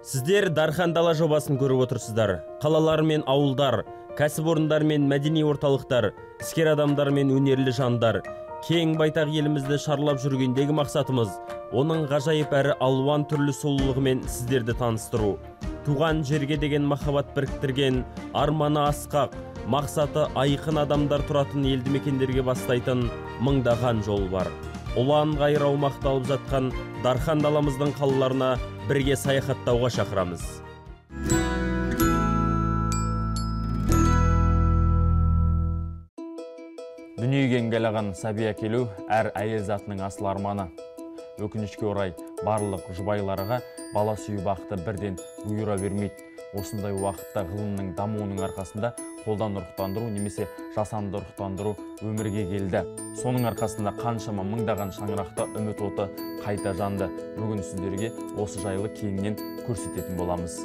Сіздер Дархан Дала жобасын көріп отырсыздар. Қалалар мен ауылдар, кәсіпорындар мен мәдени орталықтар, іскер адамдар мен өнерлі жандар. Кең байтақ елімізді шарлап жүргендегі мақсатымыз оның ғажайып әрі алуан түрлі сұлулығымен сіздерді таныстыру. Туған жерге деген махаббат біріктірген, арманы асқақ, мақсаты айқын адамдар тұратын елді мекендерге бастайтын мыңдаған жол бар. Ұлан ғайыр аумақты алып жатқан Дархан Даламыздың қалаларына бірге саяхаттауға шақырамыз. Дүниеге еңгелаған сәби әкелу әр әйел затының асыл арманы. Өкінішке орай барлық жұбайларға бала сүю бақыты бірден бұйыра бермейді. Осындай уақытта ғылымның дамуының арқасында қолдан ұрықтандыру немесе жасанды ұрықтандыру өмірге келді. Соның арқасында қаншама мыңдаған шаңырақта үміт оты қайта жанды. Бүгін сіздерге осы жайлы кеңінен көрсететін боламыз.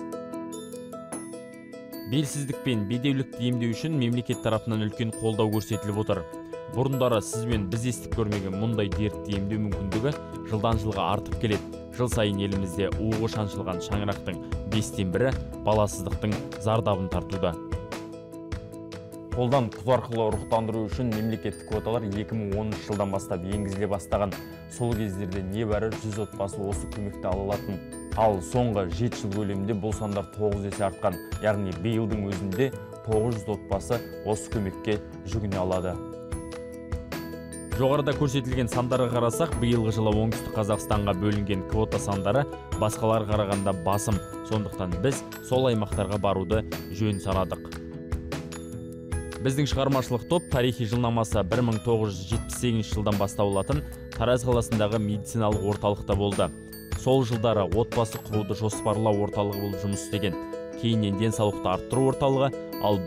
Белсіздік пен бедеулікті емдеу үшін мемлекет тарапынан үлкен қолдау көрсетіліп отыр. Бұрындары сіз бен біз естіп көрмеген мұндай дертті емдеу мүмкіндігі жылдан жылға артып келеді. Жыл сайын елімізде уығы шаншылған шаңырақтың 5-тен 1-і баласыздықтың зардабын тартуда. Қолдан құз арқылы ұрықтандыру үшін мемлекеттік квоталар 2010 жылдан бастап енгізіле бастаған. Сол кездерде небәрі 100 отбасы осы көмекті ала алатын. Ал соңғы 7 жыл көлемінде бұл сандар 9 есе артқан. Яғни биылдың өзінде 900 отбасы осы көмекке жүгіне алады. Жоғарыда көрсетілген сандарға қарасақ, биылғы жылы оңтүстік Қазақстанға бөлінген квота сандары басқаларға қарағанда басым. Сондықтан біз сол аймақтарға баруды жөн санадық. Біздің шығармашылық топ тарихи жылнамасы 1978 жылдан басталатын Тараз қаласындағы медициналық орталықта болды. Сол жылдары отбасы құруды жоспарлау орталығы болып жұмыс істеген. Кейіннен денсаулықты арттыру орталығы, ал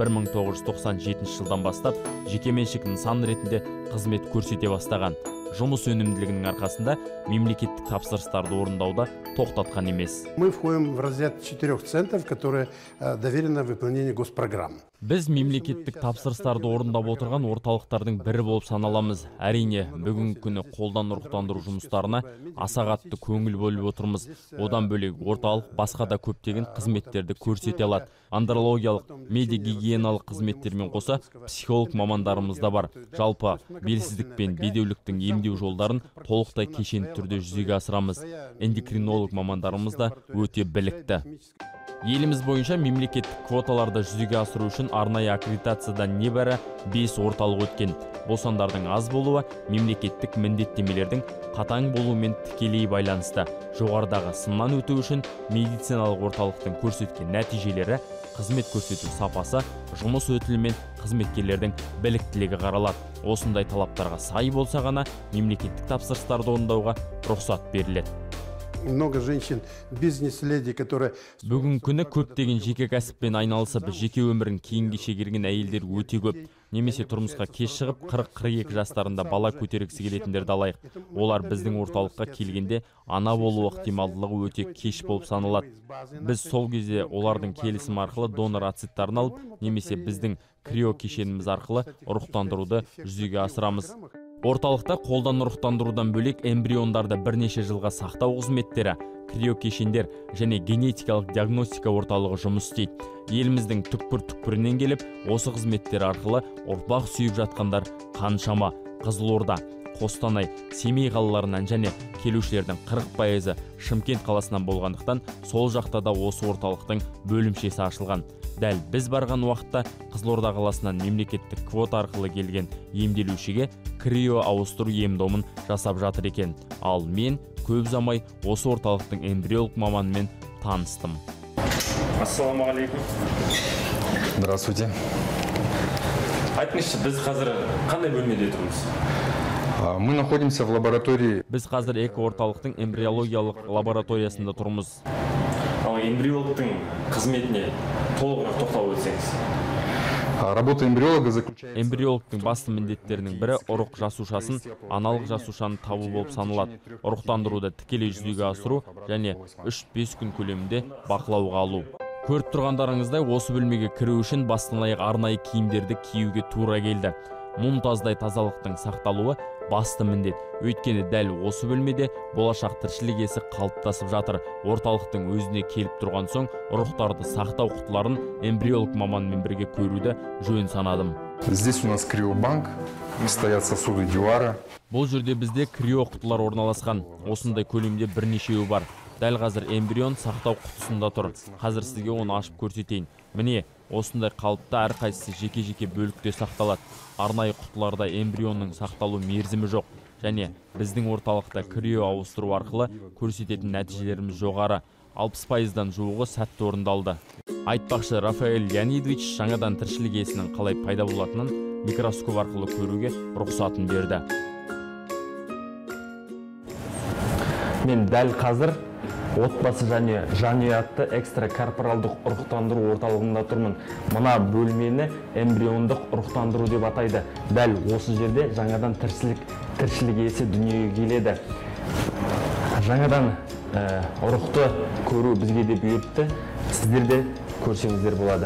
1997 жылдан бастап жекеменшік нысан ретінде қызмет көрсете бастаған. Жұмыс өнімділігінің арқасында мемлекеттік тапсырыстарды орындауда тоқтатқан емес. Мы входим в разряд 4 центров, которые доверены выполнению госпрограмм. Біз мемлекеттік тапсырыстарды орындап отырған орталықтардың бірі болып саналамыз. Әрине, бүгінгі күні қолдан ұрықтандыру жұмыстарына аса қатты көңіл бөліп отырмыз. Одан бөлек орталық басқа да көптеген қызметтерді көрсете алады. Андрологиялық, медиагигиеналық қызметтермен қоса психолог мамандарымыз да бар. Жалпы белсіздік пен бедеуліктің емдеу жолдарын толықтай кешенді түрде жүзеге асырамыз. Эндокринолог мамандарымыз да өте білікті. Еліміз бойынша мемлекеттік квоталарды жүзеге асыру үшін арнайы аккредитациядан небәрі 5 орталық өткен. Бұл сандардың аз болуы мемлекеттік міндеттемелердің қатаң болуымен тікелей байланысты. Жоғарыдағы сыннан өту үшін медициналық орталықтың көрсеткен нәтижелері, қызмет көрсету сапасы, жұмыс өтілі мен қызметкерлердің біліктілігі қаралады. Осындай талаптарға сай болса ғана мемлекеттік тапсырыстарды орындауға рұқсат беріледі. Много женщин, бизнес-леди, которые... Бүгін күні көптеген жеке кәсіппен айналысып, жеке өмірін кейінге шегерген әйелдер өте көп. Немесе тұрмысқа кеш шығып, 40-42 жастарында бала көтергісі келетіндерді алайық. Олар біздің орталыққа келгенде ана болу ықтималдылығы өте кеш болып саналады. Біз сол кезде олардың келісім арқылы донор ацеттарын алып, немесе біздің крио кешеніміз арқылы ұрықтандыруды жүзеге асырамыз. Орталықта қолдан ұрықтандырудан бөлек эмбриондарды бірнеше жылға сақтау қызметтері, крио кешендер және генетикалық диагностика орталығы жұмыс істейді. Еліміздің түкпір-түкпірінен келіп, осы қызметтер арқылы ұрпақ сүйіп жатқандар қаншама. Қызылорда, Қостанай, Семей қалаларынан және келушілердің 40%-ы Шымкент қаласынан болғандықтан, сол жақта да осы орталықтың бөлімшесі ашылған. Дәл біз барған уақытта Қызылорда қаласынан мемлекеттік квота арқылы келген емделушіге крио ауыстыру ем-домын жасап жатыр екен. Ал мен көп ұзамай осы орталықтың эмбриолог маманымен таныстым. Ассалаумағалейкум. Здравствуйте. Айтыңызшы, біз қазір қандай бөлмеде тұрмыз? Мы находимся в лаборатории. Біз қазір эко-орталықтың эмбриологиялық лабораториясында тұрмыз. Эмбриологтың қызметіне толығырақ тоқталып өтсеңіз. Работа эмбриолога заключается... Эмбриологтың басты міндеттерінің бірі ұрық жасушасын, аналық жасушаны табу болып саналады. Ұрықтандыруды тікелей жүзеге асыру және 3-5 күн көлемінде бақылауға алу. Көріп тұрғандарыңыздай осы бөлмеге кіру үшін бастан аяқ арнайы киімдерді киюге тура келді. мұнтаздай тазалықтың сақталуы басты міндет. Өйткені дәл осы бөлмеде болашақ тіршілік иесі қалыптасып жатыр. Орталықтың өзіне келіп тұрған соң ұрықтарды сақтау құтыларын эмбриолог маманмен бірге көруді жөн санадым. Здесь у нас криобанк, стоят сосуды Дюара. Бұл жерде бізде крио құтылар орналасқан. Осындай көлемде бірнешеуі бар. Дәл қазір эмбрион сақтау құтысында тұр. Қазір сізге оны ашып көрсетейін. Міне, осындай қалыпта әрқайсысы жеке-жеке бөлікте сақталады. Арнайы құтыларда эмбрионның сақталу мерзімі жоқ. Және біздің орталықта крио ауыстыру арқылы көрсететін нәтижелеріміз жоғары. 60%-дан жуығы сәтті орындалды. Айтпақшы, Рафаэль Леонидович жаңадан тіршілік иесінің қалай пайда болатынын микроскоп арқылы көруге рұқсатын берді. Мен дәл қазір отбасы және жанұятты экстракорпоралдық ұрықтандыру орталығында тұрмын. Мына бөлмені эмбриондық ұрықтандыру деп атайды. Дәл осы жерде жаңадан тіршілік иесі дүниеге келеді. Жаңадан ұрықты көру бізге де бұйыртты. Сіздер де көрсеңіздер болады.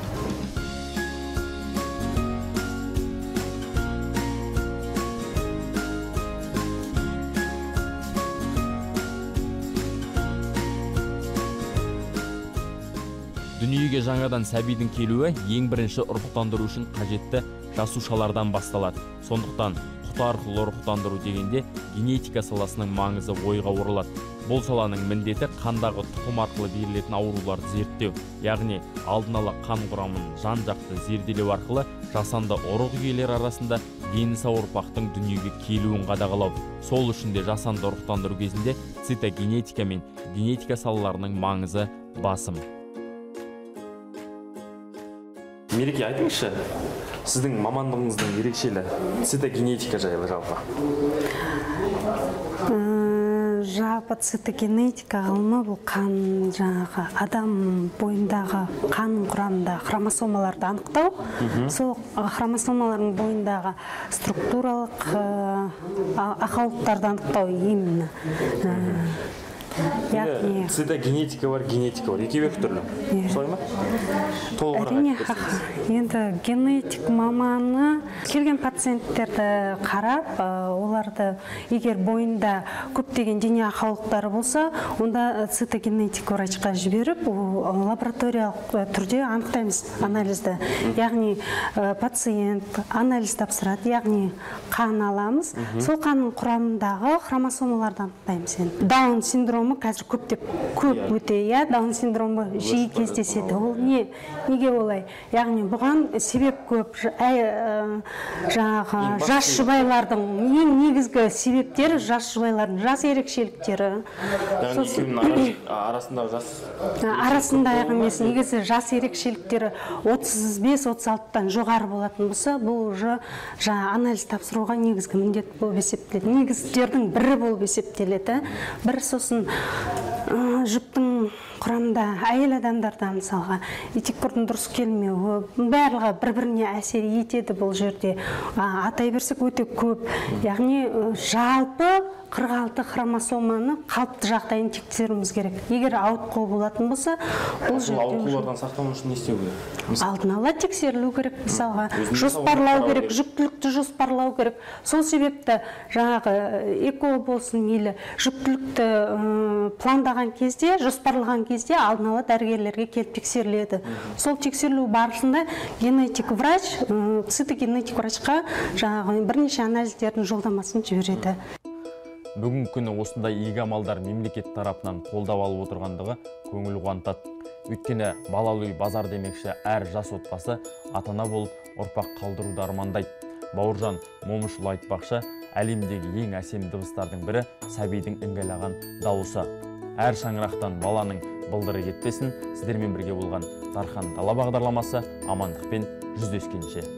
Дүниеге жаңадан сәбидің келуі ең бірінші ұрықтандыру үшін қажетті жасушалардан басталады. Сондықтан құты арқылы ұрықтандыру дегенде генетика саласының маңызы ойға оралады. Бұл саланың міндеті қандағы тұқым арқылы берілетін ауруларды зерттеу, яғни алдын ала қан құрамын жан-жақты зерделеу арқылы жасанды ұрық иелері арасында дені сау ұрпақтың дүниеге келуін қадағалау. Сол үшін де жасанды ұрықтандыру кезінде цитогенетика мен генетика салаларының маңызы басым. Мереке, айтыңызшы, сіздің мамандығыңыздың ерекшелігі цитогенетика жайлы жалпы. Жалпы цитогенетика ғылымы бұл қан жаңағы адам бойындағы қан құрамында хромосомаларды анықтау. Сол хромосомалардың бойындағы структуралық ақаулықтарды анықтау именно. Цитогенетика бар, генетика бар. Екеуі түрлі. Солай ма? Әрине, енді генетик маманы келген пациенттерді қарап, оларды егер бойында көптеген дене ақаулықтары болса, онда цитогенетик врачқа жіберіп, лабораториялық түрде анықтаймыз анализді. Яғни пациент анализ тапсырады, яғни қан аламыз. Сол қанның құрамындағы хромосомаларды анықтаймыз. Даун синдромы қазір көп өте, даун синдромы жиі кездеседі. Ол неге олай? Яғни бұған себеп көп. Жаңағы жас жұбайлардың ең негізгі себептері жас жұбайлардың жас ерекшеліктері. Арасындағы емес, негізі жас ерекшеліктері 35-36-тан жоғары болатын болса, бұл жаңа анализ тапсыруға негізгі міндет болып есептеледі. Негіздердің бірі болып есептеледі. Бір сосын жүктің құрамында әйел адамдарда мысалға етеккөрдің дұрыс келмеуі, барлығы бір-біріне әсер етеді бұл жерде. Атай берсек өте көп. Яғни жалпы 46 хромосоманы қалыпты жағдайын тексеруіміз керек. Егер ауытқу болатын болса, бұл жерде ауытқулардан сақтану үшін не істеу керек? Алдын ала тексерілу керек, мысалға жоспарлау керек, жүктілікті жоспарлау керек. Сол себепті жаңағы эко болсын мейлі, жүктілікті пландаған кезде, жоспарлаған кезде алдын ала дәрігерлерге келіп тексеріледі. Сол тексерілу барысында генетик врач, цитогенетик врачқа жаңағы бірнеше анализдердің жолдамасын жібереді. Бүгінгі күні осындай игі амалдар мемлекет тарапынан қолдап алып отырғандығы көңіл қуантады. Өйткені балалы үй базар демекші әр жас отбасы ата-ана болып ұрпақ қалдыруды армандайды. Бауыржан Момышұлы айтпақшы, әлемдегі ең әсем дыбыстардың бірі сәбидің іңгәлаған дауысы. Әр шаңырақтан баланың былдыры кетпесін. Сіздермен бірге болған Дархан Дала бағдарламасы амандықпен жүздескенше.